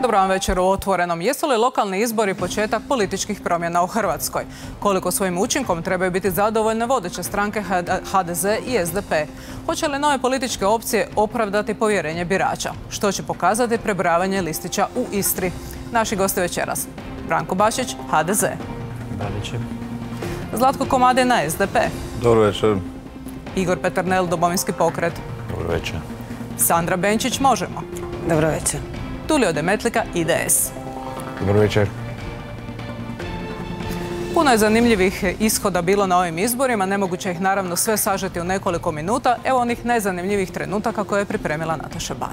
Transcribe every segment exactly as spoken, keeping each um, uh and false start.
Dobro vam večer u Otvorenom. Jesu li lokalni izbori početak političkih promjena u Hrvatskoj? Koliko svojim učinkom trebaju biti zadovoljne vodeće stranke H D Z i S D P? Hoće li nove političke opcije opravdati povjerenje birača? Što će pokazati prebrojavanje listića u Istri? Naši gosti večeras: Branko Bačić, H D Z. Zlatko Komadina, S D P. Dobro večer. Igor Peternel, Domovinski pokret. Dobro večer. Sandra Benčić, Možemo. Dobro večer. Tulio Demetlika, I D S. Dobro večer. Puno je zanimljivih ishoda bilo na ovim izborima, nemoguće ih naravno sve sažeti u nekoliko minuta. Evo onih najzanimljivijih trenutaka koje je pripremila Nataša Ban.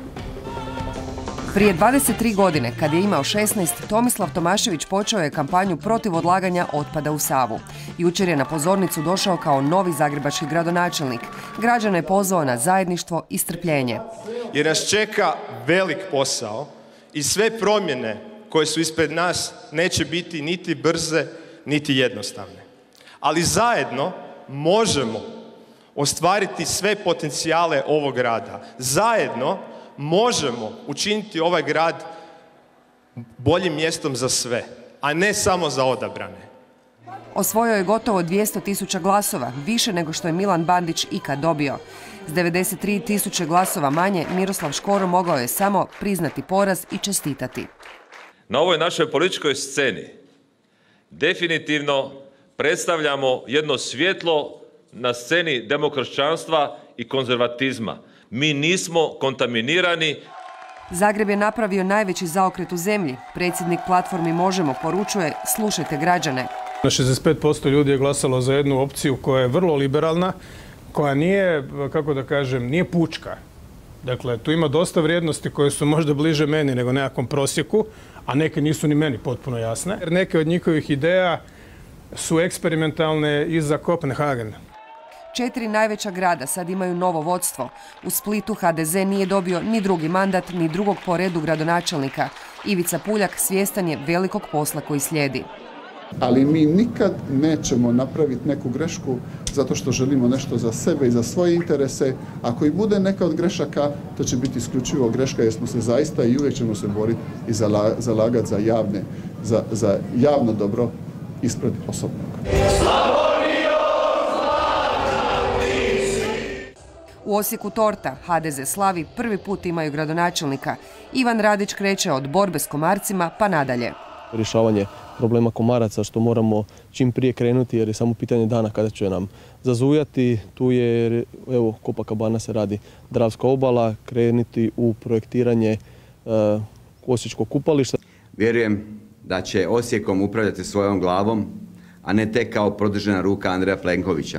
Prije dvadeset tri godine, kad je imao šesnaest, Tomislav Tomašević počeo je kampanju protiv odlaganja otpada u Savu. Jučer je na pozornicu došao kao novi zagrebački gradonačelnik. Građane je pozvao na zajedništvo i strpljenje. Jer nas čeka velik posao i sve promjene koje su ispred nas neće biti niti brze, niti jednostavne. Ali zajedno možemo ostvariti sve potencijale ovog grada. Zajedno možemo učiniti ovaj grad boljim mjestom za sve, a ne samo za odabrane. Osvojio je gotovo dvjesto tisuća glasova, više nego što je Milan Bandić ikad dobio. S devedeset tri tisuće glasova manje, Miroslav Škoro mogao je samo priznati poraz i čestitati. Na ovoj našoj političkoj sceni definitivno predstavljamo jedno svjetlo na sceni demokršćanstva i konzervatizma. Mi nismo kontaminirani. Zagreb je napravio najveći zaokret u zemlji. Predsjednik platformi Možemo poručuje: slušajte građane. šezdeset pet posto ljudi je glasalo za jednu opciju koja je vrlo liberalna, koja nije, kako da kažem, nije pučka. Dakle, tu ima dosta vrijednosti koje su možda bliže meni nego nekakvom prosjeku, a neke nisu ni meni potpuno jasne. Jer neke od njihovih ideja su eksperimentalne i za Kopenhagen. Četiri najveća grada sad imaju novo vodstvo. U Splitu H D Z nije dobio ni drugi mandat, ni drugog po redu gradonačelnika. Ivica Puljak svjestan je velikog posla koji slijedi. Ali mi nikad nećemo napraviti neku grešku zato što želimo nešto za sebe i za svoje interese. Ako i bude neka od grešaka, to će biti isključivo greška jer smo se zaista i uvijek ćemo se boriti i zalagati za, javne, za, za javno dobro ispred osobnog. U Osijeku torta, H D Z slavi, prvi put imaju gradonačelnika. Ivan Radić kreće od borbe s komarcima pa nadalje. Rješavanje problema komaraca što moramo čim prije krenuti jer je samo pitanje dana kada će nam zazujati. Tu je, evo, Copacabana se radi Dravska obala, krenuti u projektiranje e, Osječkog kupališta. Vjerujem da će Osijekom upravljati svojom glavom, a ne tek kao produžena ruka Andreja Plenkovića.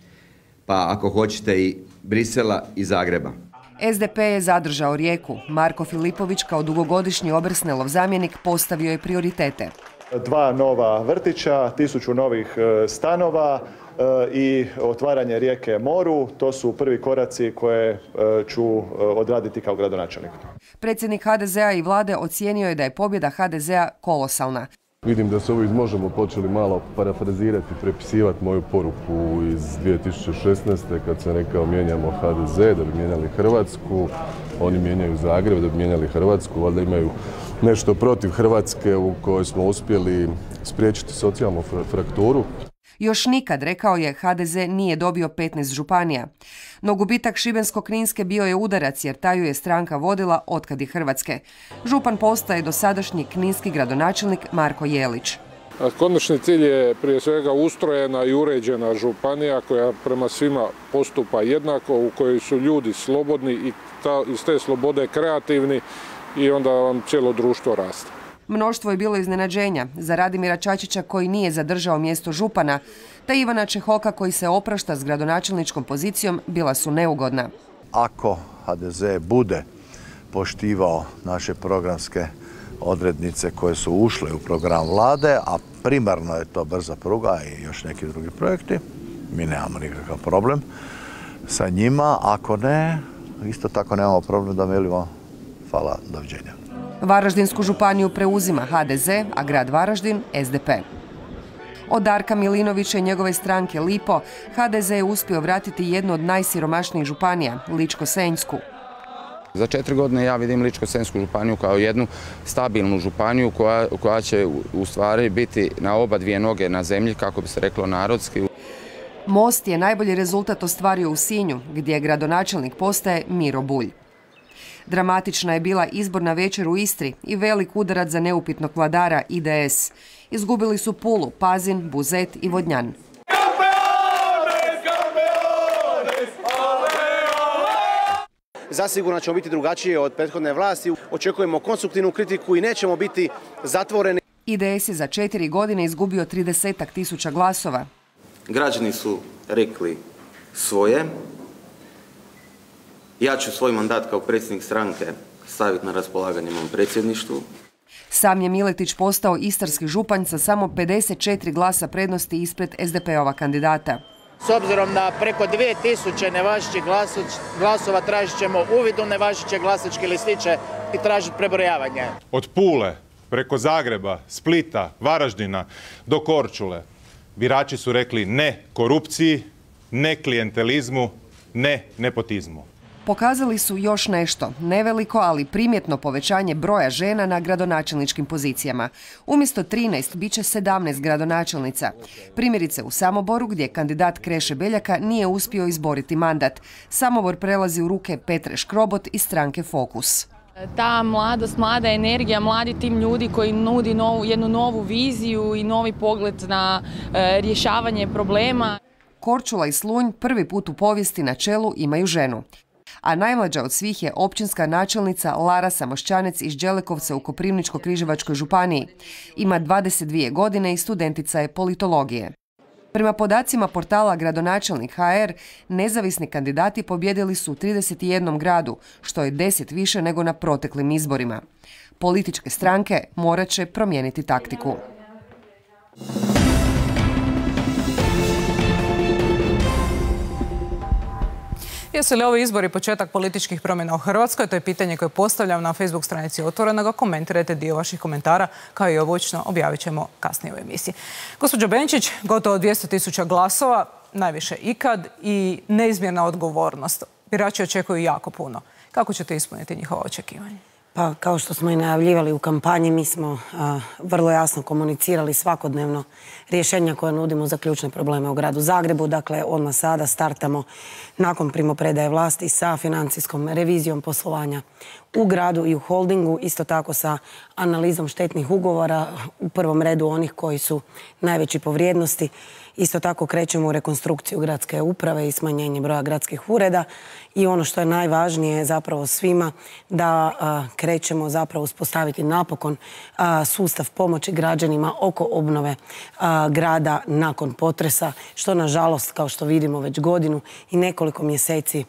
Pa ako hoćete i Brisela i Zagreba. S D P je zadržao Rijeku. Marko Filipović kao dugogodišnji Obersnelov zamjenik postavio je prioritete. Dva nova vrtića, tisuću novih stanova i otvaranje rijeke moru. To su prvi koraci koje ću odraditi kao gradonačelnik. Predsjednik H D Z-a i vlade ocijenio je da je pobjeda H D Z-a kolosalna. Vidim da se ovi iz Možemo počeli malo parafrazirati, prepisivati moju poruku iz dvije tisuće šesnaeste. kad sam rekao mijenjamo H D Z da bi mijenjali Hrvatsku, oni mijenjaju Zagreb da bi mijenjali Hrvatsku, valjda imaju nešto protiv Hrvatske u kojoj smo uspjeli spriječiti socijalnu frakturu. Još nikad, rekao je, H D Z nije dobio petnaest županija. No gubitak Šibensko-kninske bio je udarac jer taju je stranka vodila otkad je Hrvatske. Župan postaje dosadašnji kninski gradonačelnik Marko Jelić. Konačni cilj je prije svega ustrojena i uređena županija koja prema svima postupa jednako, u kojoj su ljudi slobodni i ta, iz te slobode kreativni i onda vam cijelo društvo raste. Mnoštvo je bilo iznenađenja za Radimira Čačića koji nije zadržao mjesto župana, te Ivana Čehoka koji se oprašta s gradonačelničkom pozicijom bila su neugodna. Ako H D Z bude poštivao naše programske odrednice koje su ušle u program vlade, a primarno je to brza pruga i još neki drugi projekti, mi nemamo nikakav problem sa njima. Ako ne, isto tako nemamo problem da velimo hvala, doviđenja. Varaždinsku županiju preuzima H D Z, a grad Varaždin S D P. Od Darka Milinovića i njegove stranke Lipo, H D Z je uspio vratiti jednu od najsiromašnijih županija, Ličko-senjsku. Za četiri godine ja vidim Ličko-senjsku županiju kao jednu stabilnu županiju koja, koja će u stvari biti na oba dvije noge na zemlji, kako bi se reklo narodski. Most je najbolji rezultat ostvario u Sinju, gdje gradonačelnik postaje Miro Bulj. Dramatična je bila izborna večer u Istri i velik udarac za neupitnog vladara I D S. Izgubili su Pulu, Pazin, Buzet i Vodnjan. Zasigurno ćemo biti drugačije od prethodne vlasti. Očekujemo konstruktivnu kritiku i nećemo biti zatvoreni. I D S je za četiri godine izgubio tridesetak tisuća glasova. Građani su rekli svoje. Ja ću svoj mandat kao predsjednik stranke staviti na raspolaganje mom predsjedništvu. Sam je Miletić postao istarski županj sa samo pedeset četiri glasa prednosti ispred S D P-ova kandidata. S obzirom na preko dvije tisuće nevažećih glasova tražit ćemo uvid u nevažeće glasačke listiće i tražiti prebrojavanje. Od Pule, preko Zagreba, Splita, Varaždina do Korčule birači su rekli ne korupciji, ne klijentelizmu, ne nepotizmu. Pokazali su još nešto, neveliko, ali primjetno povećanje broja žena na gradonačelničkim pozicijama. Umjesto trinaest bit će sedamnaest gradonačelnica. Primjerice u Samoboru, gdje kandidat Kreše Beljaka nije uspio izboriti mandat. Samobor prelazi u ruke Petre Škrobot iz stranke Fokus. Ta mladost, mlada energija, mladi tim ljudi koji nudi novu, jednu novu viziju i novi pogled na e, rješavanje problema. Korčula i Slunj prvi put u povijesti na čelu imaju ženu. A najmlađa od svih je općinska načelnica Lara Samošćanec iz Đelekovca u Koprivničko-križevačkoj županiji. Ima dvadeset dvije godine i studentica je politologije. Prema podacima portala Gradonačelnik H R, nezavisni kandidati pobjedili su u trideset jednom gradu, što je deset više nego na proteklim izborima. Političke stranke morat će promijeniti taktiku. Jesu li ovi izbori početak političkih promjena u Hrvatskoj? To je pitanje koje postavljam na Facebook stranici Otvorenog. Komentirajte, dio vaših komentara, kao i obično objavit ćemo kasnije u emisiji. Gospođo Benčić, gotovo dvjesto tisuća glasova, najviše ikad i neizmjerna odgovornost. Birači očekuju jako puno. Kako ćete ispuniti njihova očekivanja? Pa, kao što smo i najavljivali u kampanji, mi smo a, vrlo jasno komunicirali svakodnevno rješenja koje nudimo za ključne probleme u gradu Zagrebu. Dakle, odmah sada startamo nakon primopredaje vlasti sa financijskom revizijom poslovanja u gradu i u holdingu, isto tako sa analizom štetnih ugovora, u prvom redu onih koji su najveći po vrijednosti. Isto tako krećemo u rekonstrukciju gradske uprave i smanjenje broja gradskih ureda i ono što je najvažnije zapravo svima da a, krećemo zapravo uspostaviti napokon a, sustav pomoći građanima oko obnove a, grada nakon potresa, što nažalost, kao što vidimo već godinu i nekoliko mjeseci,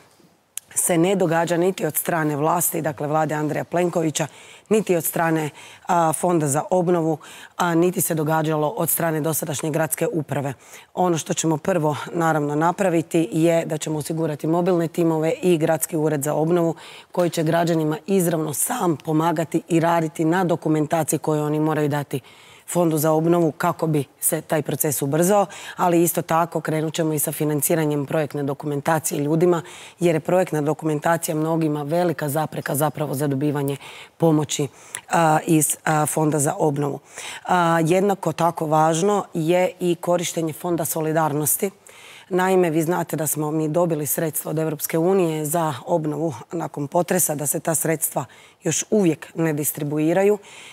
se ne događa niti od strane vlasti, dakle vlade Andreja Plenkovića, niti od strane a, Fonda za obnovu, a, niti se događalo od strane dosadašnje gradske uprave. Ono što ćemo prvo naravno napraviti je da ćemo osigurati mobilne timove i gradski ured za obnovu koji će građanima izravno sam pomagati i raditi na dokumentaciji koju oni moraju dati Fondu za obnovu kako bi se taj proces ubrzao, ali isto tako krenut ćemo i sa financiranjem projektne dokumentacije ljudima, jer je projektna dokumentacija mnogima velika zapreka zapravo za dobivanje pomoći a, iz a, Fonda za obnovu. A, jednako tako važno je i korištenje Fonda solidarnosti. Naime, vi znate da smo mi dobili sredstva od Europske unije za obnovu nakon potresa, da se ta sredstva još uvijek ne distribuiraju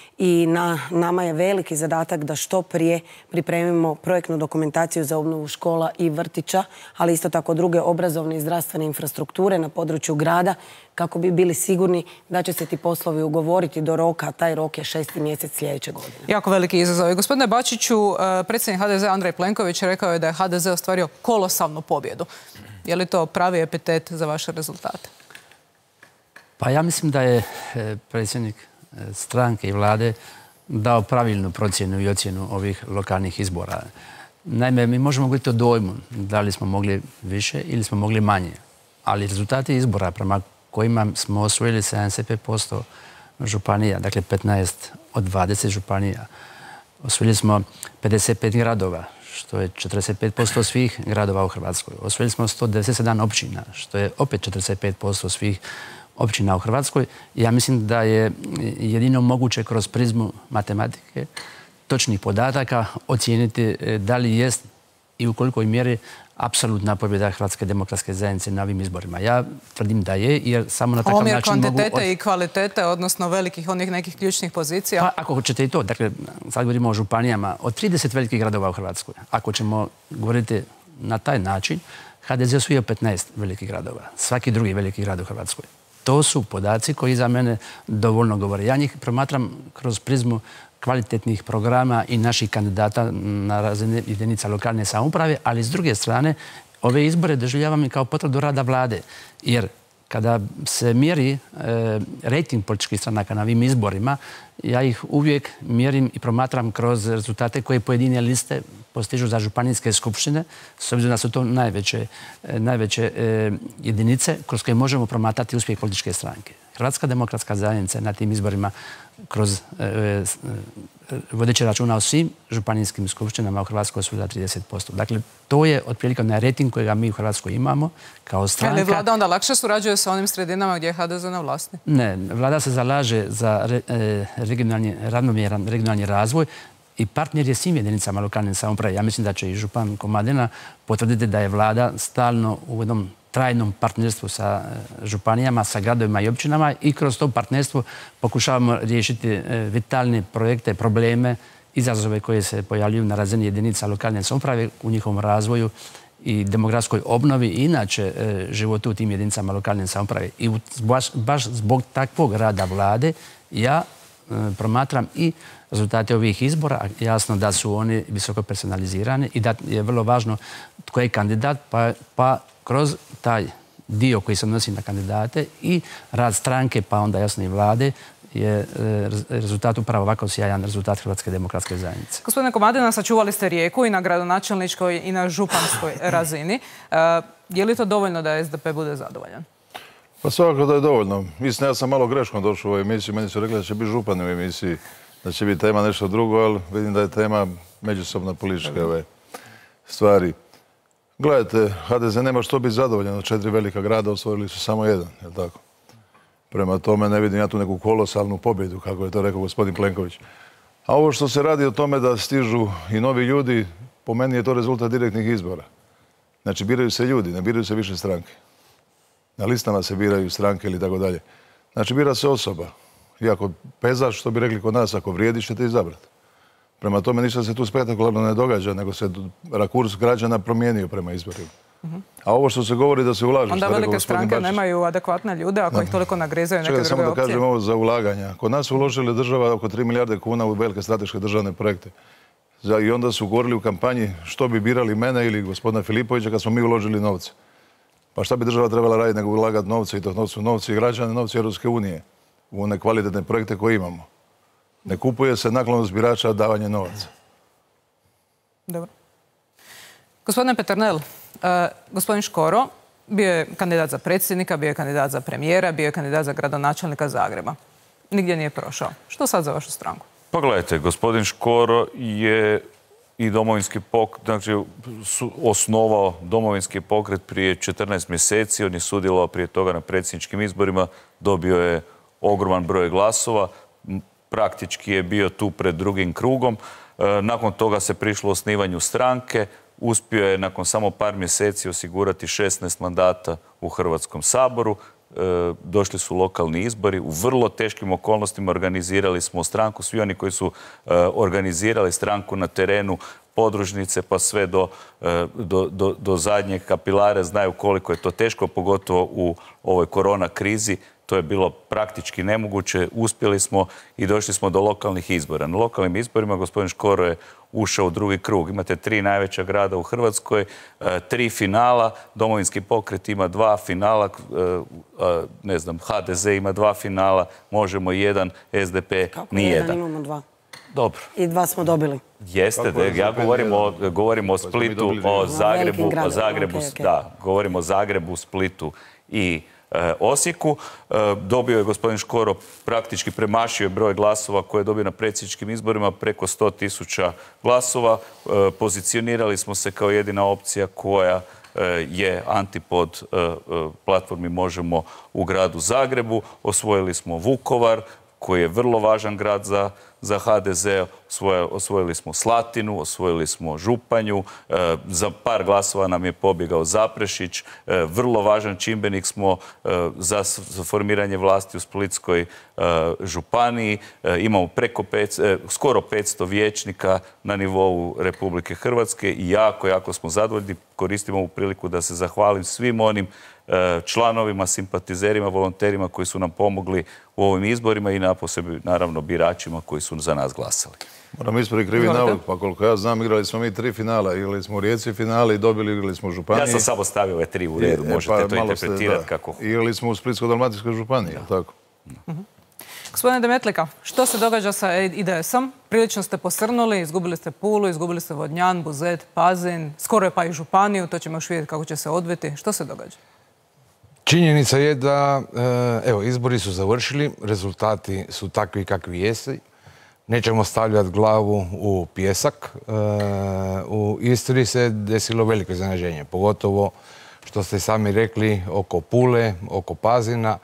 i na nama je veliki zadatak da što prije pripremimo projektnu dokumentaciju za obnovu škola i vrtića, ali isto tako druge obrazovne i zdravstvene infrastrukture na području grada kako bi bili sigurni da će se ti poslovi ugovoriti do roka, a taj rok je šesti mjesec sljedeće godine. Jako veliki izazov. Gospodine Bačiću, predsjednik H D Z Andrej Plenković rekao je da je H D Z ostvario kolosalnu pobjedu. Je li to pravi epitet za vaše rezultate? Pa ja mislim da je predsjednik stranke i vlade dao pravilnu procjenu i ocjenu ovih lokalnih izbora. Naime, mi možemo govoriti o dojmu da li smo mogli više ili smo mogli manje, ali rezultati izbora prema kojima smo osvojili sedamdeset pet posto županija, dakle petnaest od dvadeset županija. Osvojili smo pedeset pet gradova, što je četrdeset pet posto svih gradova u Hrvatskoj. Osvojili smo sto devedeset sedam općina, što je opet četrdeset pet posto svih općina u Hrvatskoj. Ja mislim da je jedino moguće kroz prizmu matematike, točnih podataka, ocijeniti da li jest i u kolikoj mjeri apsolutna pobjeda Hrvatske demokratske zajednice na ovim izborima. Ja tvrdim da je, jer samo na takav Omjer način mogu... kvantitete i kvalitete, odnosno velikih onih nekih ključnih pozicija? Pa ako hoćete i to, dakle, sad govorimo o županijama, od trideset velikih gradova u Hrvatskoj, ako ćemo govoriti na taj način, H D Z osvojio petnaest velikih gradova, svaki drugi veliki grad u Hrvatskoj. To su podaci koji za mene dovoljno govore. Ja njih promatram kroz prizmu kvalitetnih programa i naših kandidata na razine jedinica lokalne samouprave, ali s druge strane ove izbore doživljavam i kao potvrdu rada vlade, jer kada se mjeri e, rejting političkih stranaka na ovim izborima, ja ih uvijek mjerim i promatram kroz rezultate koje pojedine liste postižu za županijske skupštine, s obzirom da su to najveće, e, najveće e, jedinice kroz koje možemo promatrati uspjeh političke stranke. Hrvatska demokratska zajednica na tim izborima kroz e, e, vodeći računa o svim županijskim skupštinama u Hrvatskoj su da trideset posto. Dakle, to je otprilike onaj rejting kojega mi u Hrvatskoj imamo kao stranka. Ali vlada onda lakše surađuje sa onim sredinama gdje je H D Z na vlasti? Ne, vlada se zalaže za re, e, regionalni, ravnomjeran regionalni razvoj i partner je svim jedinicama lokalne samouprave. Ja mislim da će i župan Komadina potvrditi da je vlada stalno u jednom trajnom partnerstvu sa županijama, sa gradovima i općinama i kroz to partnerstvo pokušavamo riješiti vitalne projekte, probleme, izazove koje se pojavljuju na razini jedinica lokalne samouprave u njihovom razvoju i demografskoj obnovi i inače životu u tim jedinicama lokalne samouprave. I baš, baš zbog takvog rada vlade ja promatram i rezultate ovih izbora, jasno da su oni visoko personalizirani i da je vrlo važno tko je kandidat, pa, pa kroz taj dio koji se odnosi na kandidate i rad stranke, pa onda jasno i vlade, je rezultat upravo ovako sjajan rezultat Hrvatske demokratske zajednice. Gospodine Komadina, sačuvali ste Rijeku i na gradonačelničkoj i na županskoj razini. Je li to dovoljno da S D P bude zadovoljan? Pa svakako da je dovoljno. Mislim, ja sam malo greškom došao u ovu emisiju. Meni su rekli da će biti župan u emisiji, da će biti tema nešto drugo, ali vidim da je tema međusobna političke ove stvari. Gledajte, H D Z nema što biti zadovoljan od četiri velika grada, osvojili su samo jedan, je li tako? Prema tome ne vidim ja tu neku kolosalnu pobjedu, kako je to rekao gospodin Plenković. A ovo što se radi o tome da stižu i novi ljudi, po meni je to rezultat direktnih izbora. Znači, biraju se ljudi, ne biraju se više stranke. Na listama se biraju stranke ili tako dalje. Znači, bira se osoba. Iako pezaš, što bi rekli kod nas, ako vrijediš ćete izabrati. Prema tome ništa se tu spektakularno ne događa, nego se rakurs građana promijenio prema izborima. Uh-huh. A ovo što se govori da se ulaže... Onda velike stranke Bačić, nemaju adekvatne ljude ako no. ih toliko nagrizaju neke druge opcije. Čekaj, samo da kažem ovo za ulaganja. Kod nas su uložili država oko tri milijarde kuna u velike strateške državne projekte. I onda su govorili u kampanji što bi birali mene ili gospodina Filipovića kad smo mi uložili novce. Pa šta bi država trebala raditi nego ulagati novce i to su novci građana, novci Europske unije u one kvalitetne projekte koje imamo. Ne kupuje se naklonost birača davanje novaca. Dobro. Gospodine Peternel, uh, gospodin Škoro bio je kandidat za predsjednika, bio je kandidat za premijera, bio je kandidat za gradonačelnika Zagreba. Nigdje nije prošao. Što sad za vašu stranku? Pa gledajte, gospodin Škoro je i domovinski pokret, znači osnovao domovinski pokret prije četrnaest mjeseci. On je sudjelovao prije toga na predsjedničkim izborima, dobio je ogroman broj glasova, praktički je bio tu pred drugim krugom. Nakon toga se prišlo osnivanju stranke, uspio je nakon samo par mjeseci osigurati šesnaest mandata u Hrvatskom saboru. Došli su lokalni izbori, u vrlo teškim okolnostima organizirali smo stranku, svi oni koji su organizirali stranku na terenu, podružnice pa sve do, do, do, do zadnjeg kapilare znaju koliko je to teško, pogotovo u ovoj korona krizi. To je bilo praktički nemoguće, uspjeli smo i došli smo do lokalnih izbora. Na lokalnim izborima gospodin Škoro je ušao u drugi krug. Imate tri najveća grada u Hrvatskoj, tri finala, domovinski pokret ima dva finala, ne znam, H D Z ima dva finala, Možemo jedan, S D P ni jedan. Kako imamo dva? Dobro. I dva smo dobili. Jeste, ja govorim o, govorim o Splitu, o Zagrebu, o Zagrebu, da, govorim o Zagrebu, Splitu i Osijeku. Dobio je gospodin Škoro, praktički premašio broj glasova koje je dobio na predsjedničkim izborima, preko sto tisuća glasova. Pozicionirali smo se kao jedina opcija koja je antipod platformi Možemo u gradu Zagrebu. Osvojili smo Vukovar, koji je vrlo važan grad za, za ha de ze. Osvojili smo Slatinu, osvojili smo Županju. E, za par glasova nam je pobjegao Zaprešić. E, vrlo važan čimbenik smo e, za formiranje vlasti u Splitskoj e, županiji. E, imamo preko pet, e, skoro petsto vijećnika na nivou Republike Hrvatske i jako, jako smo zadovoljni. Koristimo ovu priliku da se zahvalim svim onim članovima, simpatizerima, volonterima koji su nam pomogli u ovim izborima i naposebi, naravno, biračima koji su za nas glasali. Moram ispraviti krivi navod, pa koliko ja znam, igrali smo mi tri finala. Igrali smo u Rijeci finale i dobili, igrali smo u Županiji. Ja sam samo stavio ove tri u redu, možete to interpretirati kako... Igrali smo u Splitsko-dalmatinskoj županiji, tako? Gospodine Demetlika, što se događa sa I D S-om? Prilično ste posrnuli, izgubili ste Pulu, izgubili ste Vodnjan, Buzet, Pazin, skoro je pa i Županiju, to ćemo još vidjeti kako će se odviti. Što se događa? Činjenica je da, evo, izbori su završili, rezultati su takvi kakvi jesu. Nećemo stavljati glavu u pijesak. U Istri se desilo veliko iznenađenje, pogotovo što ste sami rekli oko Pule, oko Pazina.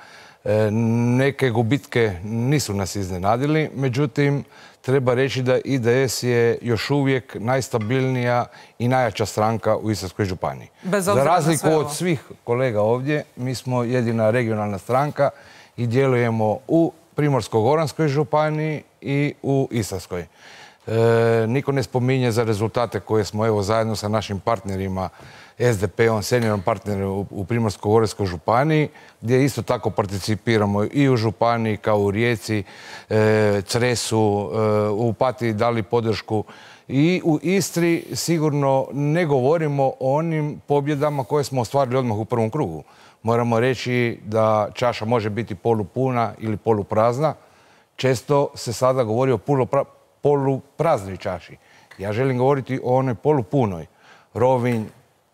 Neke gubitke nisu nas iznenadili, međutim, treba reći da I D S je još uvijek najstabilnija i najjača stranka u Istarskoj županiji. Za razliku od svih kolega ovdje, mi smo jedina regionalna stranka i djelujemo u Primorsko-goranskoj županiji i u Istarskoj. E, niko ne spominje za rezultate koje smo evo zajedno sa našim partnerima S D P-om, seniorom partnerom u Primorsko-goranskoj županiji, gdje isto tako participiramo i u županiji kao u Rijeci, e, Cresu, e, u Opatiji dali podršku. I u Istri sigurno ne govorimo o onim pobjedama koje smo ostvarili odmah u prvom krugu. Moramo reći da čaša može biti polupuna ili poluprazna. Često se sada govori o polupraznoj čaši. Ja želim govoriti o onoj polupunoj. Rovinj,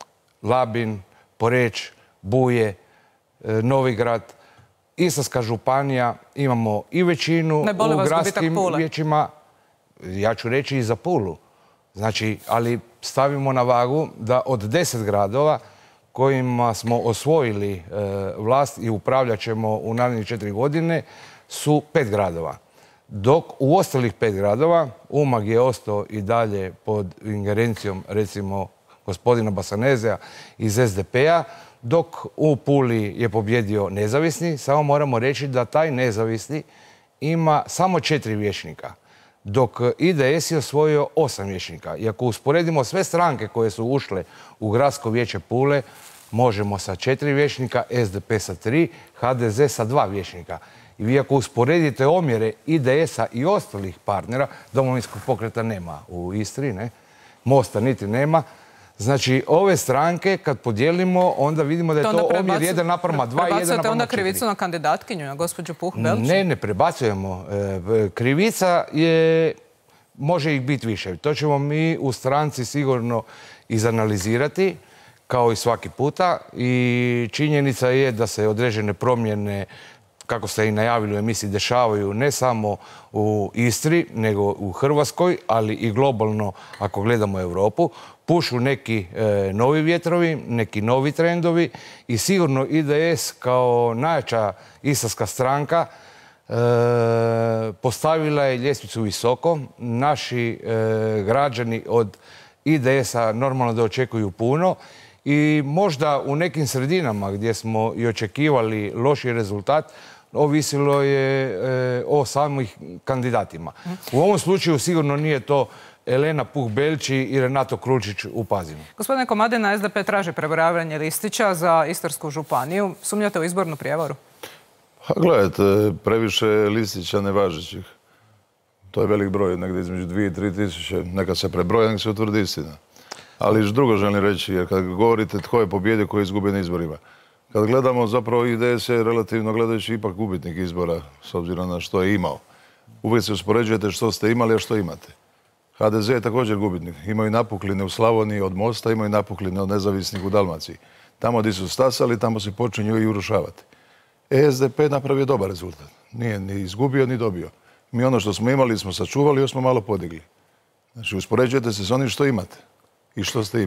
Labin, Poreč, Buje, Novigrad, Istarska županija, imamo i većinu u gradskim vijećima. Ja ću reći i za Pulu. Znači, ali stavimo na vagu da od deset gradova kojima smo osvojili vlast i upravljat ćemo u narednih četiri godine su pet gradova. Dok u ostalih pet gradova Umag je ostao i dalje pod ingerencijom, recimo, gospodina Basanezea iz S D P-a, dok u Puli je pobjedio nezavisni. Samo moramo reći da taj nezavisni ima samo četiri vijećnika, dok I D S je osvojio osam vijećnika. I ako usporedimo sve stranke koje su ušle u gradsko vijeće Pule, možemo sa četiri vijećnika, S D P sa tri, H D Z sa dva vijećnika. I vi ako usporedite omjere I D S-a i ostalih partnera, Domovinskog pokreta nema u Istri, ne? Mosta niti nema. Znači, ove stranke, kad podijelimo, onda vidimo da je to omjer jedan naprama dva i jedan naprama četiri. Prebacujete onda krivicu na kandidatkinju, na gospođu Puh-Belčić? Ne, ne prebacujemo. Krivica je, može ih biti više. To ćemo mi u stranci sigurno izanalizirati, kao i svaki puta. I činjenica je da se određene promjene, kako ste i najavili u emisiji, dešavaju ne samo u Istri, nego u Hrvatskoj, ali i globalno, ako gledamo Europu. Pušu neki e, novi vjetrovi, neki novi trendovi i sigurno I D S kao najjača istarska stranka e, postavila je ljestvicu visoko. Naši e, građani od I D S-a normalno da očekuju puno i možda u nekim sredinama gdje smo i očekivali loši rezultat, ovisilo je e, o samih kandidatima. U ovom slučaju sigurno nije to Elena Puh-Belči i Renato Kručić u Pazinu. Gospodine Komadina, S D P traži prebrojavanje listića za Istarsku županiju. Sumnjate u izbornu prijevaru? Gledajte, previše listića nevažećih. To je velik broj, negdje između dvije i tri tisuće. Neka se prebroja, neka se utvrdi istina. Ali drugo želim reći, jer kad govorite tko je pobjedio, ko je izgubio na izborima. Kad gledamo, zapravo I D S je relativno gledajući ipak gubitnik izbora, s obzirom na što je imao. Uvijek se uspoređujete što ste imali, a što imate. H D Z je također gubitnik. Imaju napukline u Slavoniji od Mosta, imaju napukline od nezavisnih u Dalmaciji. Tamo gdje su stasali, tamo se počinju i urušavati. E S D P napravio dobar rezultat. Nije ni izgubio, ni dobio. Mi ono što smo imali smo sačuvali, još smo malo podigli. Znači, uspoređujete se s onim što imate i što ste imali.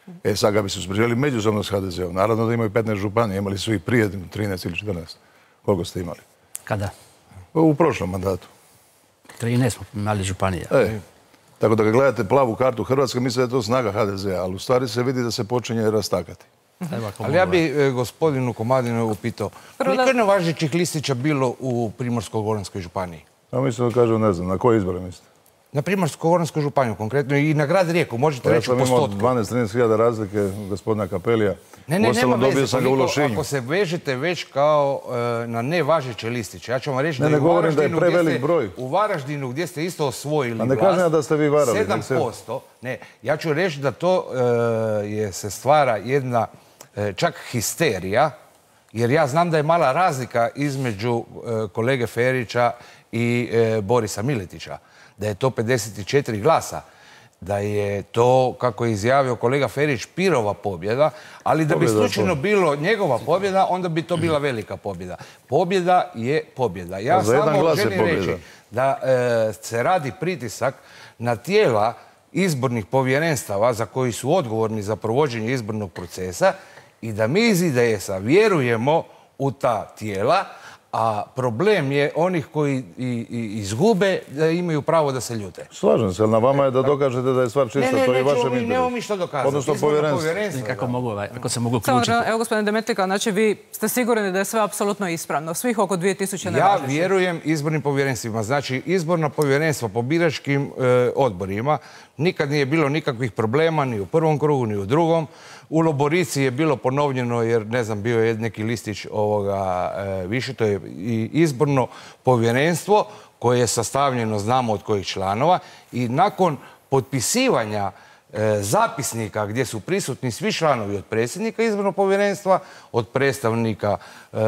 E sad ga bi se uspoređivali međusobno s ha de zeom. Naravno da imaju petnaest županija, imali su i prije trinaest ili četrnaest. Koliko ste imali? Kada? U prošlom mandatu. trinaest smo imali županija. E, tako da kad gledate plavu kartu Hrvatske, mislite da je to snaga ha de zea, ali u stvari se vidi da se počinje rastakati. Ali ja bi e, gospodinu Komadinu upitao, koliko je nevažećih listića bilo u Primorsko-goranskoj županiji? Ja mislim da kažem, ne znam, na koje izbore mislite? Na Primorsko-goransku županiju konkretno i na grad Rijeku, možete reći u postotku. Ja sam imao dvanaest do trinaest hiljada razlike gospodina Kapelija. Ne, ne, nema veze, sam ga u Lošinju. ako se vežete već kao e, na nevažeće listiće. Ja ću vam reći ne, da, ne u govorim da je prevelik broj. U Varaždinu gdje ste isto osvojili vlast, a ne kažem da ste vi varali. sedam posto, ne, ja ću reći da to e, je, se stvara jedna e, čak histerija, jer ja znam da je mala razlika između e, kolege Ferića i e, Borisa Miletića. Da je to pedeset četiri glasa, da je to, kako je izjavio kolega Ferić, Pirova pobjeda, ali da bi slučajno bilo njegova pobjeda, onda bi to bila velika pobjeda. Pobjeda je pobjeda. Ja samo želim reći da e, se radi pritisak na tijela izbornih povjerenstava za koji su odgovorni za provođenje izbornog procesa i da mi iz I D S-a vjerujemo u ta tijela, a problem je onih koji i, i, izgube da imaju pravo da se ljute. Slažem se, ali na vama je da dokažete da je stvar čista, ne, ne, to je i vašem interesu. interesu. Nemamo mi što dokazati. Odnosno povjerenstvo. Kako mogu, ako se mogu uključiti. Samo, evo gospodine Demetlika, znači vi ste sigurni da je sve apsolutno ispravno, svih oko dvije tisuće nevažećih. Ja vjerujem izbornim povjerenstvima. Znači, izborna povjerenstva po biračkim e, odborima nikad nije bilo nikakvih problema, ni u prvom krugu, ni u drugom. U Loborici je bilo ponovljeno, jer ne znam, bio je neki listić ovoga e, više, to je i izborno povjerenstvo koje je sastavljeno, znamo od kojih članova, i nakon potpisivanja e, zapisnika gdje su prisutni svi članovi od predsjednika izbornog povjerenstva, od predstavnika e,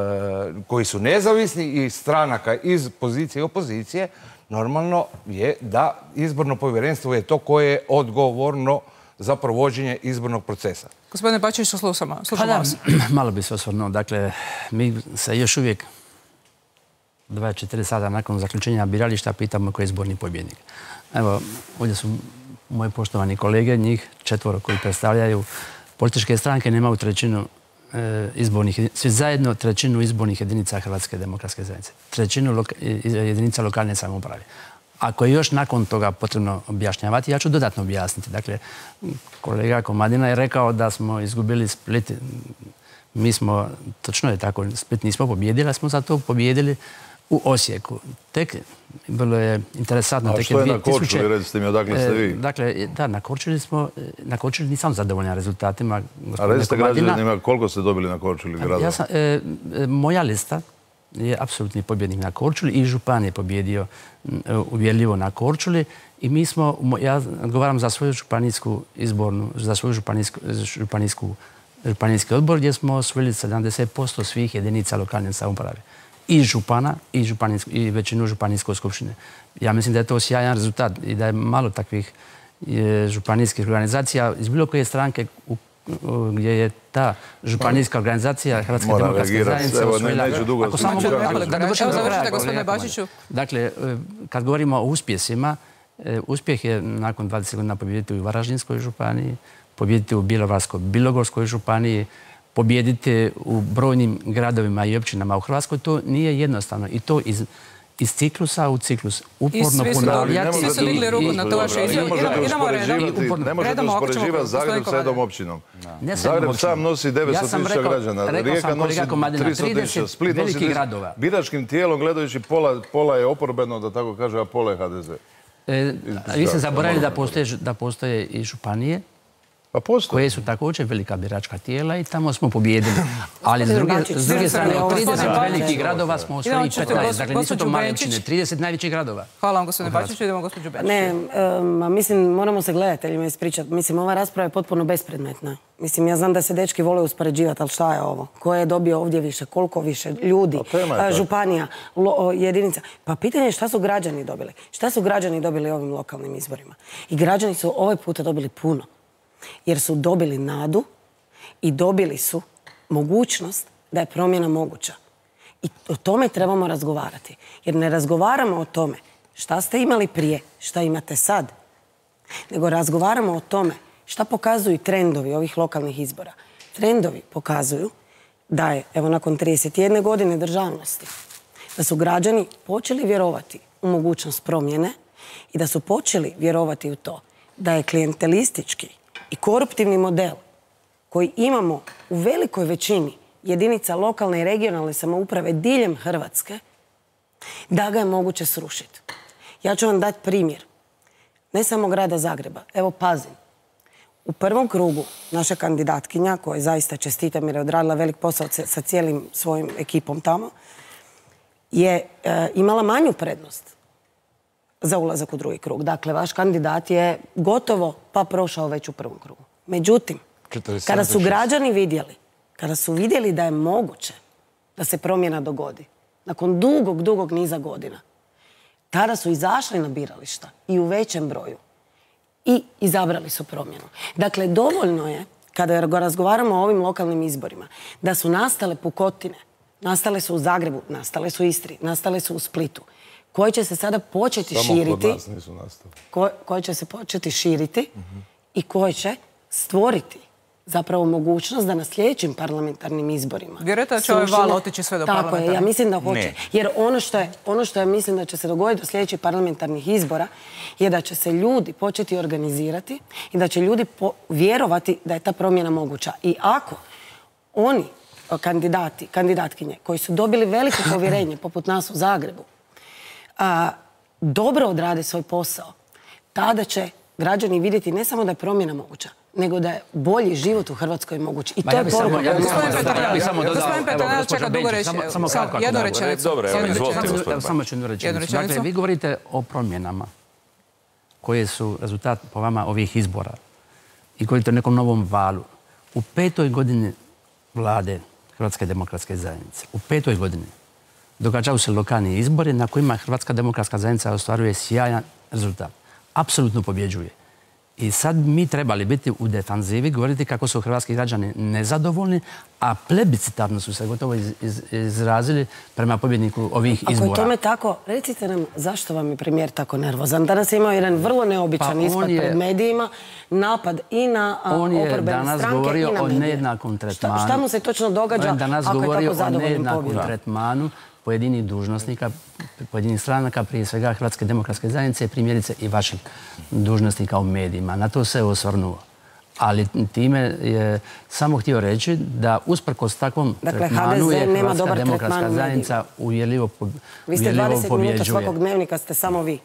koji su nezavisni i stranaka iz pozicije i opozicije, normalno je da izborno povjerenstvo je to koje je odgovorno za provođenje izbornog procesa. Gospodine Bačiću, slušamo, slušamo pa vas. Malo bi se osvrnuo. Dakle, mi se još uvijek dvadeset četiri sata nakon zaključenja birališta pitamo ko je izborni pobjednik. Evo, ovdje su moji poštovani kolege, njih četvoro koji predstavljaju političke stranke, nemaju trećinu e, izbornih, svi zajedno trećinu izbornih jedinica Hrvatske demokratske zajednice. Trećinu loka, jedinica lokalne samouprave. Ako je još nakon toga potrebno objašnjavati, ja ću dodatno objasniti. Dakle, kolega Komadina je rekao da smo izgubili Split. Mi smo, točno je tako, Split nismo pobjedili, smo zato pobjedili u Osijeku. Tek, bilo je interesantno. A što je na Korčuli, recite mi, odakle ste vi? Dakle, da, na Korčuli smo, na Korčuli nisam zadovoljan rezultatima. A recite građanima, koliko ste dobili na Korčuli gradova? Ja sam, e, moja lista je apsolutni pobjednik na Korčuli i župan je pobjedio uvjerljivo na Korčuli i mi smo, ja odgovaram za svoju županijsku izbornu, za svoju županijsku, županijsku, županijski odbor gdje smo osvojili sedamdeset posto svih jedinica lokalne samouprave. I župana i, županijsku, i većinu županijskoj skupštine. Ja mislim da je to sjajan rezultat i da je malo takvih je, županijskih organizacija iz bilo koje stranke u gdje je ta županijska organizacija Hrvatske demokratske zajednice osvojila. Ako samo završite, gospodine Bačiću. Dakle, kad govorimo o uspjesima, uspjeh je nakon dvadeset godina pobijediti u Varaždinskoj županiji, pobijediti u Bjelovarsko-bilogorskoj županiji, pobijediti u brojnim gradovima i općinama u Hrvatskoj. To nije jednostavno i to iz iz ciklusa u ciklus uporno ponavljati. Svi su digli ruku na to vaše izjave. Idemo redom. Ne možete uspoređivati Zagreb s jednom općinom. Zagreb sam nosi devetsto tisuća građana. Rijeka nosi tristo tisuća. Split nosi tristo. Biračkim tijelom gledajući pola je oporbeno, da tako kaže, a pola je ha de ze. Vi ste zaboravili da postoje i županije koje su također velika biračka tijela i tamo smo pobijedili. Ali s druge strane, od trideset velikih gradova smo osvojili petnaest. Dakle, nisu to male općine, trideset najvećih gradova. Hvala vam, gospodine Bačiću. Idemo, gospođu Benčić. Ne, mislim, moramo se gledateljima ispričati. Mislim, ova rasprava je potpuno bespredmetna. Mislim, ja znam da se dečki vole uspoređivati, ali šta je ovo? Ko je dobio ovdje više? Koliko više? Ljudi, županija, jedinica. Pa pitanje je šta su građani dobili? Šta su građani dobili ovim lokalnim izborima? I građani su ovaj puta dobili puno. Jer su dobili nadu i dobili su mogućnost da je promjena moguća. I o tome trebamo razgovarati. Jer ne razgovaramo o tome šta ste imali prije, šta imate sad, nego razgovaramo o tome Šta pokazuju trendovi ovih lokalnih izbora? Trendovi pokazuju da je, evo nakon trideset jedne godine državnosti, da su građani počeli vjerovati u mogućnost promjene i da su počeli vjerovati u to da je klijentelistički i koruptivni model koji imamo u velikoj većini jedinica lokalne i regionalne samouprave diljem Hrvatske, da ga je moguće srušiti. Ja ću vam dati primjer. Ne samo grada Zagreba. Evo Pazin. U prvom krugu naša kandidatkinja, koja zaista čestitam jer je odradila velik posao sa cijelim svojim ekipom tamo, je e, imala manju prednost za ulazak u drugi krug. Dakle, vaš kandidat je gotovo pa prošao već u prvom krugu. Međutim, kada su građani vidjeli, kada su vidjeli da je moguće da se promjena dogodi, nakon dugog, dugog niza godina, tada su izašli na birališta i u većem broju i izabrali su promjenu. Dakle, dovoljno je, kada razgovaramo o ovim lokalnim izborima, da su nastale pukotine, nastale su u Zagrebu, nastale su u Istri, nastale su u Splitu, koje će se sada početi širiti. Samo kod nas nisu nastale. Koje, koje će se početi širiti uh-huh. i koje će stvoriti zapravo mogućnost da na sljedećim parlamentarnim izborima... Vjerujete da će ovaj val otići sve do parlamentarnih? Tako je, ja mislim da hoće. Ne. Jer ono što, je, ono što je mislim da će se dogoditi do sljedećih parlamentarnih izbora je da će se ljudi početi organizirati i da će ljudi po- vjerovati da je ta promjena moguća. I ako oni, kandidati, kandidatkinje, koji su dobili veliko povjerenje, poput nas u Zagrebu, a, dobro odrade svoj posao, tada će građani vidjeti ne samo da je promjena moguća, nego da je bolji život u Hrvatskoj moguć. I to je poruka. Gospodin Peternel čeka dugo reći. Jednu rečenicu. Dobro, evo, izvolite, gospodin. Samo ću jednu rečenicu. Dakle, vi govorite o promjenama koje su rezultat po vama ovih izbora i govorite o nekom novom valu. U petoj godini vlade Hrvatske demokratske zajednice, u petoj godini događaju se lokalni izbori na kojima Hrvatska demokratska zajednica ostvaruje sjajan rezultat. Apsolutno pobjeđuje. I sad mi trebali biti u defanzivi, govoriti kako su hrvatski građani nezadovoljni, a plebiscitarno su se gotovo iz, iz, izrazili prema pobjedniku ovih izbora. Ako je tome tako, recite nam zašto vam je premijer tako nervozan. Danas je imao jedan vrlo neobičan pa ispad je, pred medijima, napad i na oporbene stranke i na medije. On je danas govorio o nejednakom tretmanu. Šta, šta mu se točno događa ako je tako zadovoljnim pobjedom? On je danas govorio o nejednakom tretmanu pojedinih dužnosnika, pojedinih stranaka, prije svega Hrvatske demokratske zajednice, primjerice i vaših dužnosnika u medijima. Na to se osvrnuo. Ali time je samo htio reći da usprkos takvom dakle, tretmanu je Hrvatska demokratska zajednica uvjerljivo pobjeđuje. Vi ste dvadeset minuta svakog dnevnika, ste samo vi.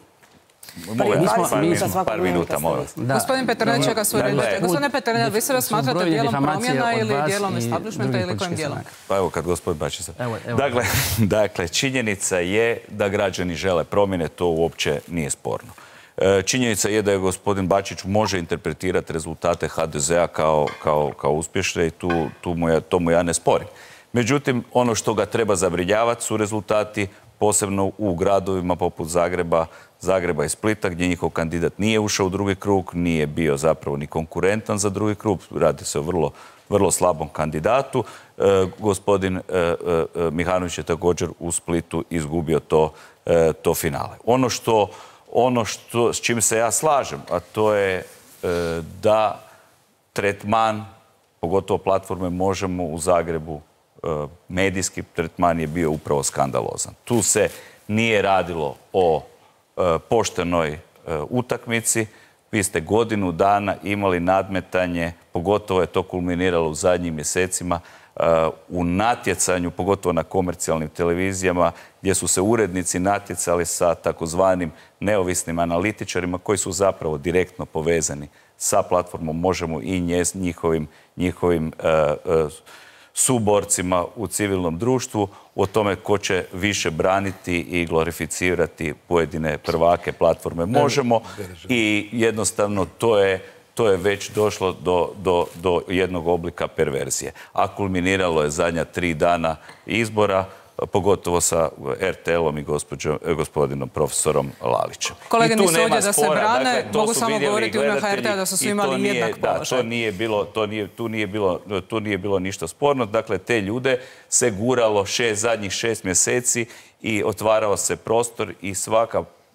Par minuta, moram. Gospodin Peternel čeka svoj red. Gospodine Peternel, vi se smatrate dijelom promjena ili dijelom establishmenta ili kojim dijelom? Pa evo kad gospodin Bačić sad. Dakle, dakle, činjenica je da građani žele promjene, to uopće nije sporno. Činjenica je da je gospodin Bačić može interpretirati rezultate ha de zea kao, kao, kao uspješne i tu, tu mu ja, to mu ja ne sporim. Međutim, ono što ga treba zabrinjavati su rezultati posebno u gradovima poput Zagreba, Zagreba i Splita, gdje njihov kandidat nije ušao u drugi krug, nije bio zapravo ni konkurentan za drugi krug, radi se o vrlo, vrlo slabom kandidatu. E, gospodin e, e, Mihanović je također u Splitu izgubio to, e, to finale. Ono što, ono što, s čim se ja slažem, a to je e, da tretman, pogotovo platforme Možemo u Zagrebu, medijski tretman je bio upravo skandalozan. Tu se nije radilo o e, poštenoj e, utakmici. Vi ste godinu dana imali nadmetanje, pogotovo je to kulminiralo u zadnjim mjesecima, e, u natjecanju, pogotovo na komercijalnim televizijama, gdje su se urednici natjecali sa takozvanim neovisnim analitičarima koji su zapravo direktno povezani sa platformom Možemo i njez, njihovim, njihovim e, e, suborcima u civilnom društvu, o tome ko će više braniti i glorificirati pojedine prvake platforme Možemo i jednostavno to je, to je već došlo do, do, do jednog oblika perverzije. A kulminiralo je zadnja tri dana izbora, pogotovo sa er te elom i gospodinom profesorom Lalićem. Kolege nisu ovdje da se brane, dakle, mogu samo govoriti u ime ha er te-a da su svi imali jednak položaj. To nije bilo, to nije, tu, nije bilo, tu nije bilo ništa sporno. Dakle, te ljude se guralo šest, zadnjih šest mjeseci i otvarao se prostor i svaka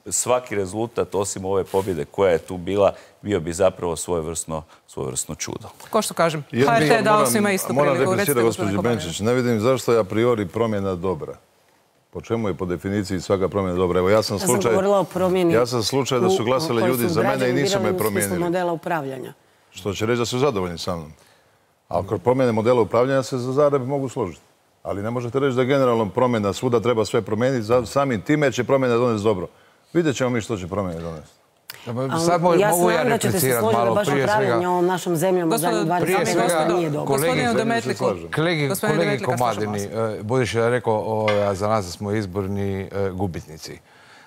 svaki rezultat, osim ove pobjede koja je tu bila, bio bi zapravo svojevrsno, svojevrsno čudo. Ko što kažem, H R T dao svima istu priliku. Moram replicirati, gospođi Benčić, ne vidim zašto je a priori promjena dobra. Po čemu je po definiciji svaka promjena dobra? Evo, ja sam slučaj... Ja sam govorila o promjeni... Ja sam slučaj da su glasali ljudi za mene i nisu me promijenili. U smislu modela upravljanja. Što će reći da su zadovoljni sa mnom. A ako promjene modela upravljanja se za Zagreb mogu složiti. Ali ne možete reći da generalno promjena svuda treba sve promijeniti, samim time će promjena donesti dobro. Vidjet ćemo mi što će promjene donesti. Sad mogu ja replicirati malo prije svega. Ja se nadam da ćete se složiti da baš upravljanje ovom našom zemljom u zadnjih dvadeset godina nije dobro. Kolegi Komadini, budući da je rekao za nas da smo izborni gubitnici.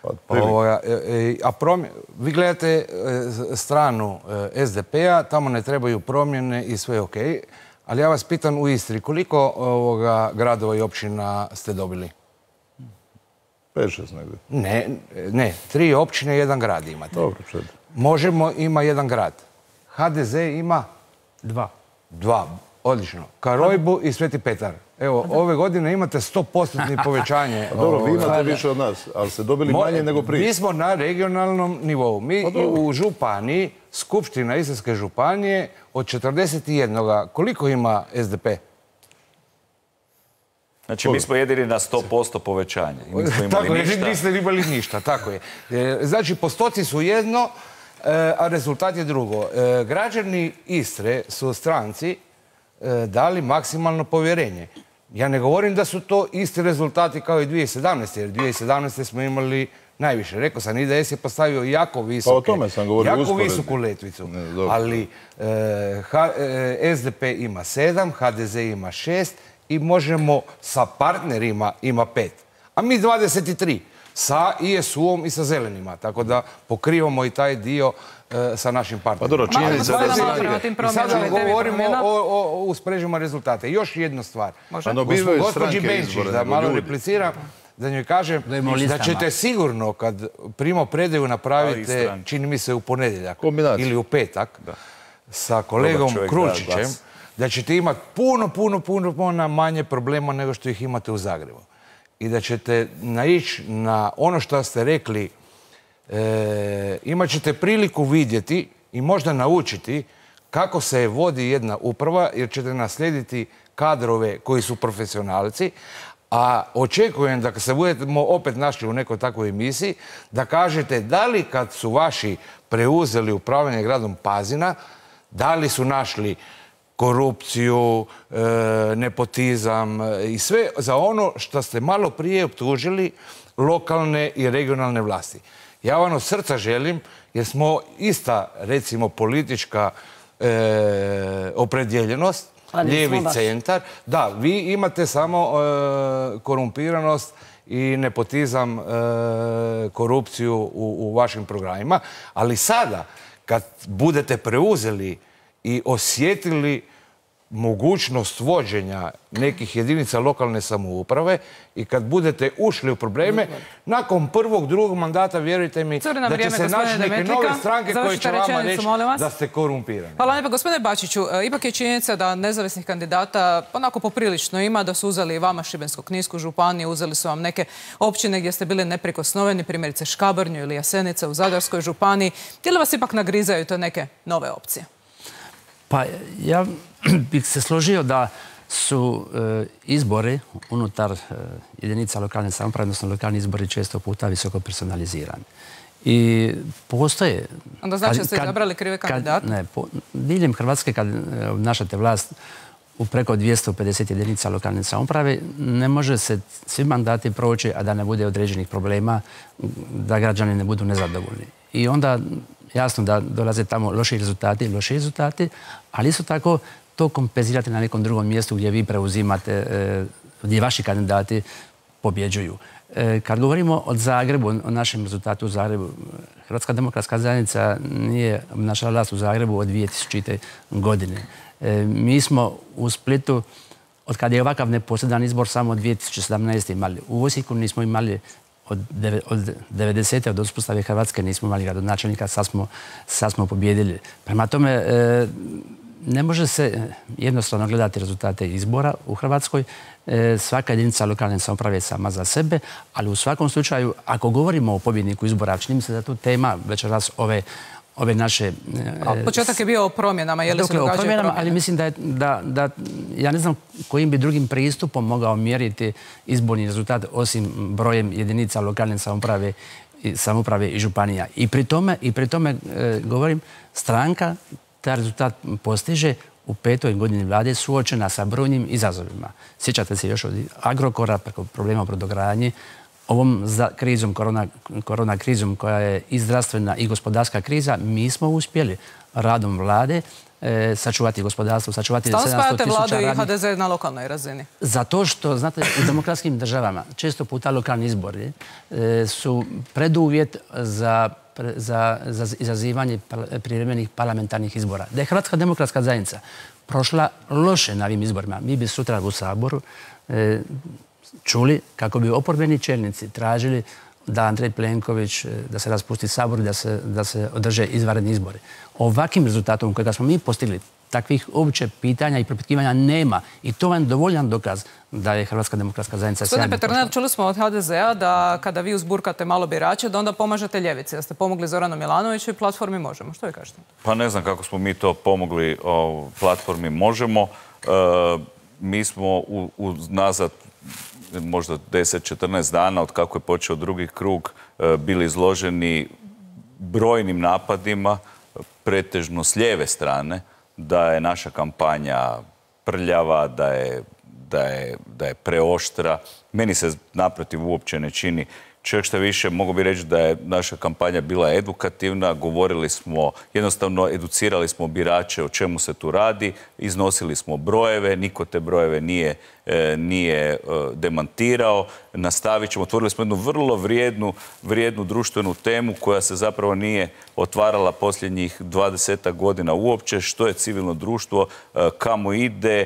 A vi gledate stranu S D P-a, tamo ne trebaju promjene i sve ok. Ali ja vas pitam u Istri, koliko gradova i općina ste dobili? pet šest negdje. Ne, ne, tri općine i jedan grad imate. Dobro, četiri. Možemo ima jedan grad. H D Z ima? Dva. Dva, odlično. Karojbu i Sveti Petar. Evo, ove godine imate sto posto povećanje. Dobro, vi imate više od nas, ali ste dobili manje nego prije. Mi smo na regionalnom nivou. Mi u županiji, Skupština Istarske županije, od četrdeset jedan. Koliko ima S D P? Znači, mi smo jedini na sto posto povećanje. Tako je, niste imali ništa, tako je. Znači, postoci su jedno, a rezultat je drugo. Građani Istre su stranci dali maksimalno povjerenje. Ja ne govorim da su to isti rezultati kao i dvije tisuće sedamnaeste. Jer dvije tisuće sedamnaeste smo imali najviše. Rekao sam, I D S je postavio jako visoku letvicu. Ali S D P ima sedam, H D Z ima šest i možemo sa partnerima ima pet. A mi dvadeset tri. Sa I S U-om i sa zelenima. Tako da pokrivamo i taj dio sa našim partnerima. Pa dobro, činjenica da stranke... I sada govorimo o usprežimo rezultate. Još jednu stvar. Gospođi Benčić, da malo repliciram, da njoj kažem da ćete sigurno, kad primo predaju napravite, čini mi se u ponedjeljak ili u petak, sa kolegom Krulčićem, da ćete imati puno, puno, puno, puno manje problema nego što ih imate u Zagrebu. I da ćete naići na ono što ste rekli, imat ćete priliku vidjeti i možda naučiti kako se vodi jedna uprava, jer ćete naslijediti kadrove koji su profesionalci, a očekujem da kad se budemo opet našli u nekoj takvoj emisiji, da kažete da li kad su vaši preuzeli upravljanje gradom Pazina, da li su našli korupciju, nepotizam i sve za ono što ste malo prije optužili lokalne i regionalne vlasti. Ja vam od srca želim, jer smo ista, recimo, politička opredjeljenost, lijevi centar. Da, vi imate samo korumpiranost i nepotizam, korupciju u vašim programima, ali sada, kad budete preuzeli i osjetili mogućnost vođenja nekih jedinica lokalne samouprave i kad budete ušli u probleme, nakon prvog, drugog mandata, vjerujte mi, da će se naći neke nove stranke koje će vama reći da ste korumpirani. Hvala lijepa. Gospodine Bačiću, ipak je činjenica da nezavisnih kandidata onako poprilično ima, da su uzeli i vama Šibensko-kninsku županiju, uzeli su vam neke općine gdje ste bili neprikosnoveni, primjerice Škabrnju ili Jasenica u Zadarskoj županiji. Gdje li vas ipak nagrizaju to neke nove opcije? Pa ja bih se složio da su izbori unutar jedinica lokalne samouprave, odnosno lokalni izbori često puta visoko personalizirani. I postoje... Onda znači da ste izabrali krive kandidate? Ne, diljem Hrvatske kad obnašate vlast u preko dvjesto pedeset jedinica lokalne samouprave, ne može se svi mandati proći, a da ne bude određenih problema, da građani ne budu nezadovoljni. I onda jasno da dolaze tamo loši rezultati, loši rezultati, ali isto tako to kompenzirate na nekom drugom mjestu gdje vi preuzimate, gdje vaši kandidati pobjeđuju. Kad govorimo o Zagrebu, o našem rezultatu u Zagrebu, Hrvatska demokratska zajednica nije obnašala vlast u Zagrebu od dvije tisućite. godine. Mi smo u Splitu, od kada je ovakav neposredan izbor, samo dvije tisuće sedamnaeste. imali. U Osijeku nismo imali od devedesete. od uspostave Hrvatske nismo imali gradonačelnika, sad smo pobjedili. Prema tome, ne može se jednostavno gledati rezultate izbora u Hrvatskoj. Svaka jedinica lokalne samouprave sama za sebe, ali u svakom slučaju, ako govorimo o pobjedniku izbora, čini mi se da je to tema večeras ove ove naše... Početak je bio o promjenama, je li se događaju promjene? Ali mislim da, ja ne znam kojim bi drugim pristupom mogao mjeriti izborni rezultat osim brojem jedinica lokalne samouprave samouprave i županija. I pri tome, i pri tome govorim, stranka taj rezultat postiže u petoj godini vlade suočena sa brojnim izazovima. Sjećate se još od Agrokora, preko problema u brodogradnji, ovom krizom, korona krizom koja je i zdravstvena i gospodarska kriza, mi smo uspjeli radom vlade sačuvati gospodarstvo, sačuvati sedamsto tisuća radnih. Stalno spajate vladu i ha de ze na lokalnoj razini? Zato što, znate, u demokratskim državama često puta lokalni izbori su preduvjet za za izazivanje prijevremenih parlamentarnih izbora. Da je Hrvatska demokratska zajednica prošla loše na ovim izborima, mi bi sutra u Saboru čuli kako bi oporbeni čelnici tražili da Andrej Plenković, da se raspusti Sabor i da se održe izvanredni izbori. Ovakvim rezultatom kojega smo mi postigli, takvih uopće pitanja i propitkivanja nema. I to vam je dovoljan dokaz da je Hrvatska demokratska zajednica sjajno prošla. Gospodine Peternel, čuli smo od ha de zea da kada vi uzburkate malo birače, da onda pomažete ljevici, da ste pomogli Zoranu Milanoviću i platformi Možemo. Što vi kažete? Pa ne znam kako smo mi to pomogli platformi Možemo. Mi smo nazad možda deset do četrnaest dana od kako je počeo drugi krug bili izloženi brojnim napadima, pretežno s lijeve strane, da je naša kampanja prljava, da je, da je, da je preoštra. Meni se naprotiv uopće ne čini. Čak što više mogu bi reći da je naša kampanja bila edukativna, govorili smo, jednostavno educirali smo birače o čemu se tu radi, iznosili smo brojeve, niko te brojeve nije, nije demantirao. Nastavit ćemo, otvorili smo jednu vrlo vrijednu, vrijednu društvenu temu koja se zapravo nije otvarala posljednjih dvadesetak godina uopće, što je civilno društvo, kamo ide,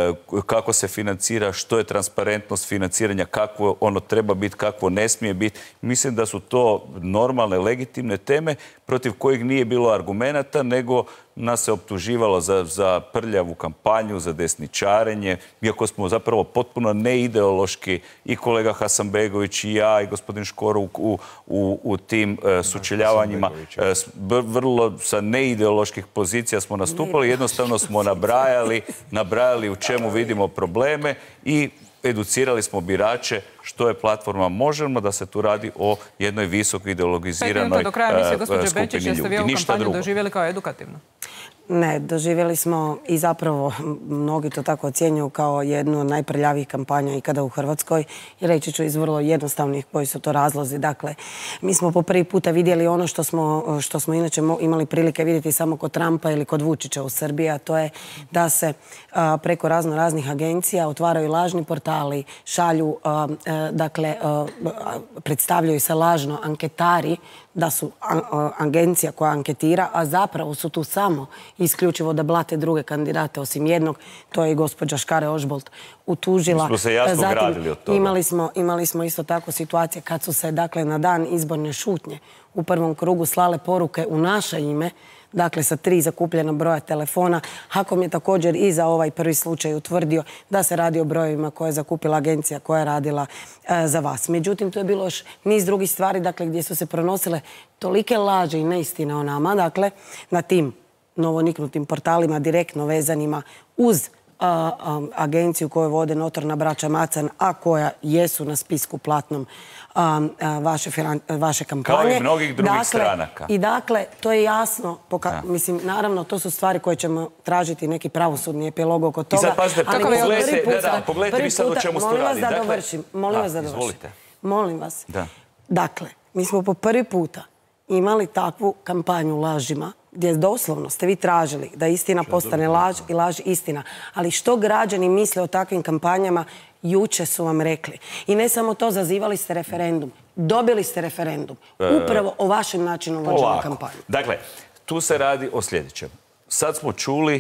kako se financira, što je transparentnost financiranja, kakvo ono treba biti, kakvo ne smije biti. Mislim da su to normalne, legitimne teme protiv kojih nije bilo argumenata, nego nas se optuživalo za, za prljavu kampanju, za desničarenje, iako smo zapravo potpuno neideološki i kolega Hasanbegović i ja i gospodin Škoro u, u, u tim uh, sučeljavanjima uh, vrlo sa neideoloških pozicija smo nastupali, jednostavno smo nabrajali, nabrajali u čemu vidimo probleme i educirali smo birače što je platforma Možemo, da se tu radi o jednoj visoko ideologiziranoj do kraja misle, gospođe skupini Benčić, jeste vi ovu kampanju doživjeli kao edukativno? Ne, doživjeli smo i zapravo mnogi to tako ocjenjuju kao jednu od najprljavijih kampanja ikada u Hrvatskoj i reći ću iz vrlo jednostavnih koji su to razlozi. Dakle, mi smo po prvi puta vidjeli ono što smo, što smo inače imali prilike vidjeti samo kod Trumpa ili kod Vučića u Srbiji, a to je da se a, preko razno raznih agencija otvaraju lažni portali, šalju, a, a, dakle, a, predstavljaju se lažno anketari, da su agencija koja anketira, a zapravo su tu samo isključivo da blate druge kandidate, osim jednog, to je i gospođa Škare Ožbolt utužila. Mi smo se jasno gradili od toga. Imali smo, imali smo isto tako situacije kad su se, dakle, na dan izborne šutnje u prvom krugu slale poruke u naše ime, dakle sa tri zakupljena broja telefona. HAKOM je također i za ovaj prvi slučaj utvrdio da se radi o brojevima koje je zakupila agencija koja je radila e, za vas. Međutim, to je bilo još niz drugih stvari, dakle, gdje su se pronosile tolike laže i neistine o nama, dakle, na tim novoniknutim portalima direktno vezanima uz a, a, agenciju koju vode notorna braća Macan, a koja jesu na spisku platnom a, a, vaše, finan, vaše kampanje. Kao i mnogih drugih dakle, stranaka. I dakle, to je jasno, poka mislim, naravno, to su stvari koje ćemo tražiti neki pravosudni epilog oko toga. I sad pazite, ali pogledajte, puta, da, da, pogledajte vi sad o čemu ste radi. Molim vas da dovršim, molim vas da dovršim. Izvolite. Molim vas. Da. Dakle, mi smo po prvi puta imali takvu kampanju lažima, gdje doslovno ste vi tražili da istina postane laž i laž istina. Ali što građani misle o takvim kampanjama, juče su vam rekli. I ne samo to, zazivali ste referendum. Dobili ste referendum. Upravo o vašem načinu vođenja kampanje. Dakle, tu se radi o sljedećem. Sad smo čuli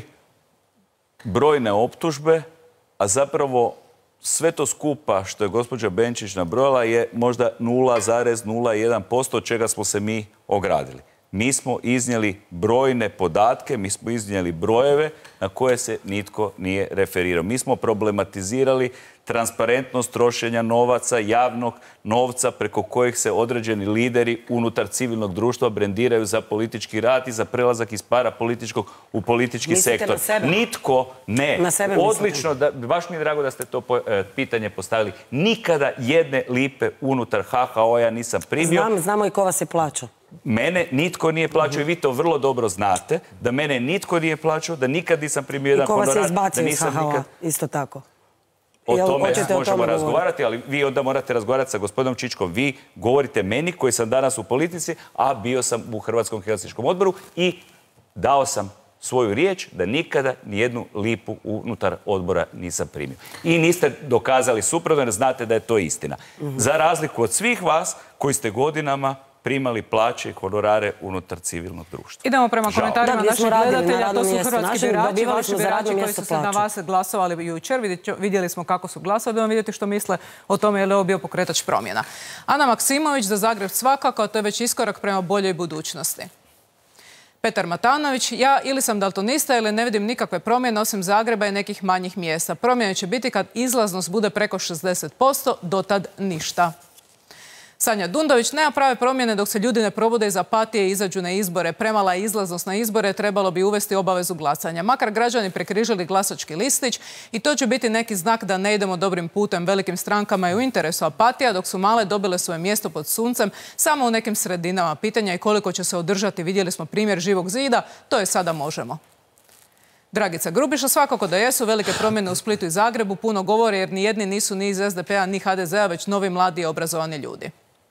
brojne optužbe, a zapravo sve to skupa što je gospođa Benčić nabrojala je možda nula zarez nula jedan posto od čega smo se mi ogradili. Mi smo iznijeli brojne podatke, mi smo iznijeli brojeve na koje se nitko nije referirao. Mi smo problematizirali transparentnost trošenja novaca, javnog novca preko kojih se određeni lideri unutar civilnog društva brendiraju za politički rad i za prelazak iz parapolitičkog u politički Mislite sektor. na sebe? Nitko ne. Na sebe Odlično, da, baš mi je drago da ste to po, e, pitanje postavili. Nikada jedne lipe unutar ha ha o ja nisam primio. Znam, znamo i ko vas je plaćao. Mene nitko nije plaćao i vi to vrlo dobro znate, da mene nitko nije plaćao, da nikad nisam primio jedan honorar. I ko vas je da izbacio iz nisam ha ha o, nikad... isto tako. O Jel tome hoćete o možemo tome razgovarati, ali vi onda morate razgovarati sa gospodinom Čičkom. Vi govorite meni, koji sam danas u politici, a bio sam u Hrvatskom Helsinškom odboru i dao sam svoju riječ da nikada nijednu lipu unutar odbora nisam primio. I niste dokazali suprotno jer znate da je to istina. Za razliku od svih vas koji ste godinama primali plaće i honorare unutar civilnog društva. Idemo prema komentarima Da, naših gledatelja. To su mjestu. hrvatski Našim birači, dobivali vaši smo za birači radno koji mjesto su se na plaću. vas glasovali jučer. Vidjeli smo kako su glasovali. Idemo vidjeti što misle o tome je li ovo bio pokretač promjena. Ana Maksimović, za Zagreb svakako, to je već iskorak prema boljoj budućnosti. Petar Matanović, ja ili sam daltonista ili ne vidim nikakve promjene osim Zagreba i nekih manjih mjesta. Promjene će biti kad izlaznost bude preko šezdeset posto, dotad ništa. Sanja Dundović, nema prave promjene dok se ljudi ne probude iz apatije i izađu na izbore. Premala je izlaznost na izbore, trebalo bi uvesti obavezu glasanja. Makar građani prekrižili glasački listić i to će biti neki znak da ne idemo dobrim putem. Velikim strankama je u interesu apatija, dok su male dobile svoje mjesto pod suncem samo u nekim sredinama. Pitanja je koliko će se održati. Vidjeli smo primjer Živog zida, to je sada možemo. Dragica Grubiša, svakako da jesu velike promjene u Splitu i Zagrebu. Puno govore jer ni jedni nisu ni iz es de pe-a ni ha de ze-a, već novi mladi i obrazovani ljudi.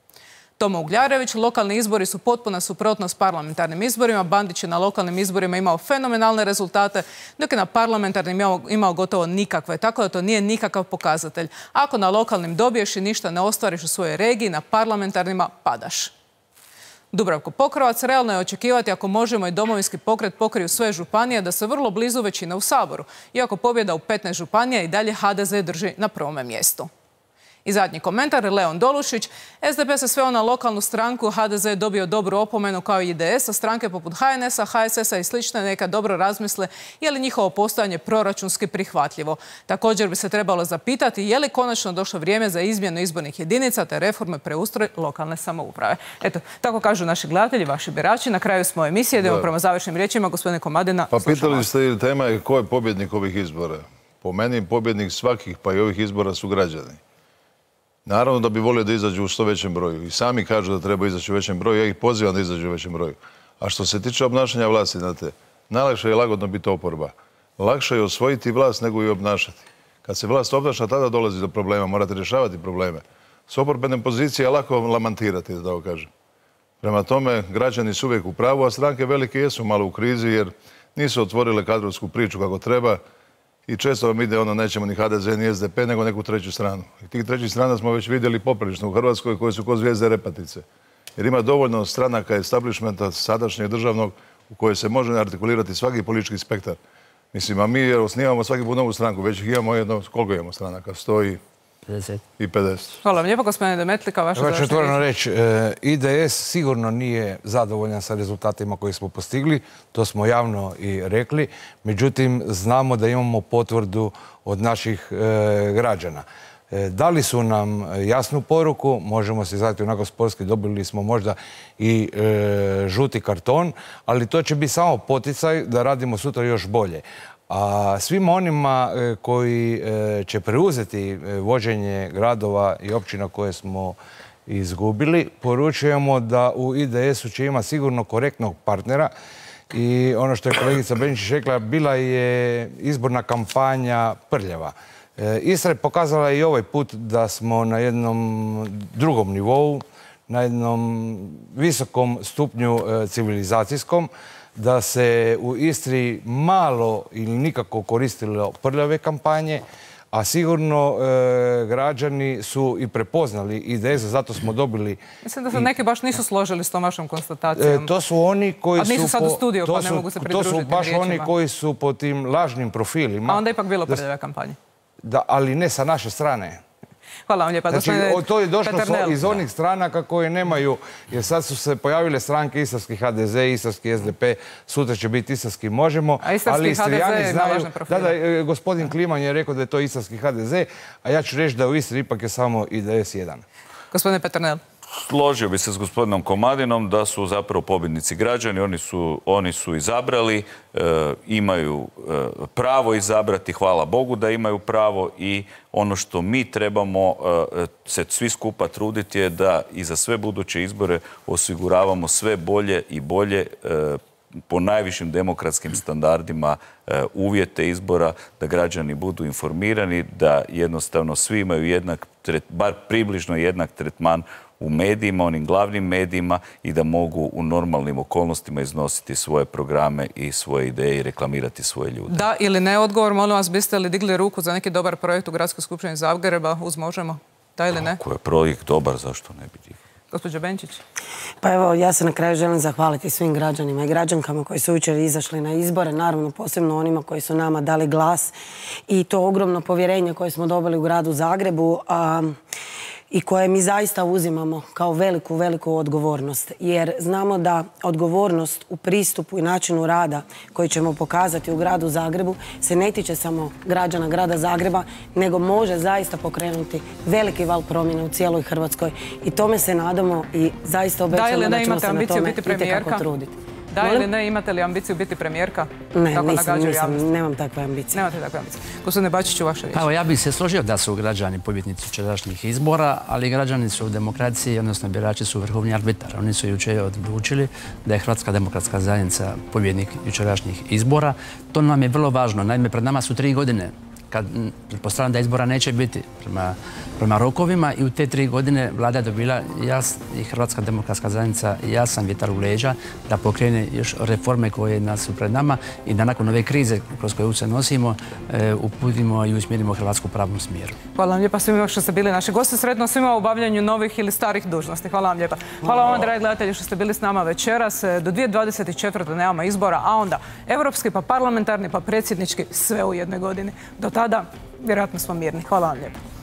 Tomo Ugljarević, lokalni izbori su potpuna suprotnost parlamentarnim izborima. Bandić je na lokalnim izborima imao fenomenalne rezultate, dok je na parlamentarnim imao, imao gotovo nikakve. Tako da to nije nikakav pokazatelj. Ako na lokalnim dobiješ i ništa ne ostvariš u svojoj regiji, na parlamentarnima padaš. Dubravko Pokrovac, realno je očekivati ako možemo i Domovinski pokret pokriju sve županije da se vrlo blizu većina u Saboru. Iako pobjeda u petnaest županija i dalje ha de ze drži na prvome mjestu. I zadnji komentar, Leon Dolušić. es de pe se sveo na lokalnu stranku, ha de ze je dobio dobru opomenu kao i i de es, a stranke poput ha en es-a, ha es es-a i slične neka dobro razmisle je li njihovo postojanje proračunski prihvatljivo. Također bi se trebalo zapitati je li konačno došlo vrijeme za izmjenu izbornih jedinica te reforme preustroj lokalne samouprave. Eto, tako kažu naši gledatelji, vaši birači. Na kraju smo emisije, idemo prema završnim riječima. Gospodine Komadina. Pa pitali ste, tema je ko je pobjednik ovih izbora. Po meni pobjednik svakih, pa i ovih izbora su građani. Naravno da bi volio da izađu u što većem broju. I sami kažu da treba izaći u većem broju. Ja ih pozivam da izađu u većem broju. A što se tiče obnašanja vlasti, znate, najlakše je lagodno biti oporba. Lakše je osvojiti vlast nego i obnašati. Kad se vlast obnaša, tada dolazi do problema. Morate rješavati probleme. S oporbene pozicije je lako lamantirati, da tako kažem. Prema tome, građani su uvijek u pravu, a stranke velike jesu malo u krizi jer nisu otvorile kadrovsku priču kako treba. I često vam ide ono, nećemo ni ha de ze, ni es de pe, nego neku treću stranu. I tih trećih strana smo već vidjeli poprilično u Hrvatskoj koje su ko zvijezde repatice. Jer ima dovoljno stranaka establishmenta sadašnjeg državnog u kojoj se može artikulirati svaki politički spektar. Mislim, a mi osnivamo svaki put novu stranku, već ih imamo jedno, koliko imamo stranaka? sto i pedeset. Hvala vam lijepo, gospodine Demetlika. Vaša ja ću otvoreno reći, i de es sigurno nije zadovoljan sa rezultatima koje smo postigli, to smo javno i rekli, međutim znamo da imamo potvrdu od naših građana. Dali su nam jasnu poruku, možemo se izvati onako sportski, dobili smo možda i žuti karton, ali to će biti samo poticaj da radimo sutra još bolje. A svima onima koji će preuzeti vođenje gradova i općina koje smo izgubili, poručujemo da u i de esu će imati sigurno korektnog partnera i ono što je kolegica Benčić rekla, bila je izborna kampanja prljava. Istra je pokazala i ovaj put da smo na jednom drugom nivou, na jednom visokom stupnju civilizacijskom, da se u Istri malo ili nikako koristilo prljave kampanje, a sigurno građani su i prepoznali i de es, zato smo dobili... Mislim da se neki baš nisu složili s tom vašom konstatacijom. To su oni koji su... A nisu sad u studiju, pa ne mogu se pridružiti riječima. To su baš oni koji su po tim lažnim profilima... A onda ipak bilo prljave kampanje. Da, ali ne sa naše strane. Hvala vam lijepa. Znači, to je došlo iz onih stranaka koje nemaju, jer sad su se pojavile stranke Istarski H D Z, Istarski S D P, sutra će biti Istarski Možemo, ali Istrijani znaju... Da, da, gospodin Kliman je rekao da je to Istarski H D Z, a ja ću reći da u Istri ipak je samo I D S jedan. Gospodine Peternel. Složio bi se s gospodinom Komadinom da su zapravo pobjednici građani, oni su, oni su izabrali, e, imaju e, pravo izabrati, hvala Bogu da imaju pravo i ono što mi trebamo e, se svi skupa truditi je da i za sve buduće izbore osiguravamo sve bolje i bolje e, po najvišim demokratskim standardima e, uvjete izbora, da građani budu informirani, da jednostavno svi imaju jednak, bar približno jednak tretman u medijima, onim glavnim medijima i da mogu u normalnim okolnostima iznositi svoje programe i svoje ideje i reklamirati svoje ljude. Da ili ne odgovor, molim vas, biste li digli ruku za neki dobar projekt u Gradskoj skupštini Zagreba uz Možemo? Da ili ne? Ako je projekt dobar, zašto ne bi digli? Gospođa Benčić. Pa evo, ja se na kraju želim zahvaliti svim građanima i građankama koji su jučer izašli na izbore, naravno posebno onima koji su nama dali glas i to ogromno povjerenje koje smo dobili u gradu Zagrebu i koje mi zaista uzimamo kao veliku, veliku odgovornost. Jer znamo da odgovornost u pristupu i načinu rada koji ćemo pokazati u gradu Zagrebu se ne tiče samo građana grada Zagreba, nego može zaista pokrenuti veliki val promjene u cijeloj Hrvatskoj. I tome se nadamo i zaista obećamo da ćemo se na tome itekako truditi. Da ili ne, imate li ambiciju biti premijerka? Ne, nisam, nemam takve ambicije. Nemate takve ambicije. Gospodine Bačiću, vaše riječi. Evo, ja bih se složio da su građani pobjednici jučerašnjih izbora, ali građani su u demokraciji, odnosno birači su vrhovni arbitar. Oni su jučer odlučili da je Hrvatska demokratska zajednica pobjednik jučerašnjih izbora. To nam je vrlo važno. Naime, pred nama su tri godine. Kad pretpostavljam da izbora neće biti prema, prema rokovima i u te tri godine vlada je dobila jas i Hrvatska demokratska zajednica jasan vjetar u leđa da pokrene još reforme koje nas su pred nama i da nakon ove krize kroz koju se nosimo e, uputimo i usmjerimo Hrvatsku u pravom smjeru. Hvala vam lijepa svima što ste bili naši gosti. Sretno svima u obavljanju novih ili starih dužnosti. Hvala vam lijepa. Hvala vam, dragi gledatelji, što ste bili s nama večeras. Do dvije tisuće dvadeset četvrte nemamo izbora, a onda europski, pa parlamentarni, pa predsjednički, sve u jednoj godini. Do tada, vjerojatno smo mirni. Hvala vam lijepo.